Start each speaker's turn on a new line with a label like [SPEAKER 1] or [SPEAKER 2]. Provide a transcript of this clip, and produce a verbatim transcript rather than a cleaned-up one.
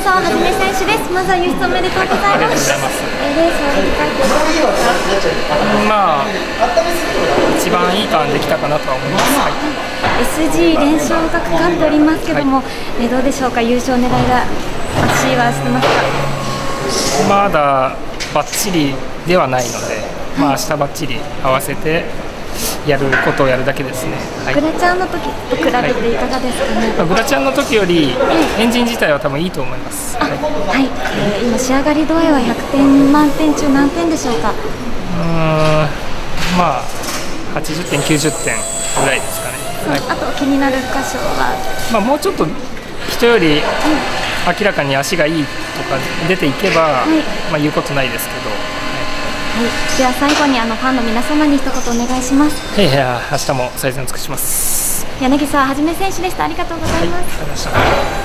[SPEAKER 1] 沢はじめ選手です。まずは優勝おめでとうございます。えー、レースを振り返っていかがですか？
[SPEAKER 2] まあ一番いいターンできたかなとは思います。はい、
[SPEAKER 1] エスジー 連勝がかかっておりますけども、はい、えー、どうでしょうか、優勝狙いが足はしてますか？
[SPEAKER 2] まだバッチリではないので、まあ明日バッチリ合わせてやることをやるだけですね。はい、
[SPEAKER 1] グラチャンの時と比べていかがですかね。
[SPEAKER 2] はい、グラチャンの時よりエンジン自体は多分いいと思います。
[SPEAKER 1] はい、はい、えー、今仕上がり度合いはひゃくてん満点中何点でしょうか？う
[SPEAKER 2] ーん、まあはちじゅってんきゅうじゅってんぐらいですかね。
[SPEAKER 1] はい、あと気になる箇所は、
[SPEAKER 2] まあもうちょっと人より明らかに足がいいとか出ていけば、はい、まあ言うことないですけど。
[SPEAKER 1] はい、では最後にあのファンの皆様に一言お願いします。
[SPEAKER 2] いや、明日も最善を尽くします。
[SPEAKER 1] 柳沢はじめ選手でした。ありがとうございます。
[SPEAKER 2] はい、ありがとうございました。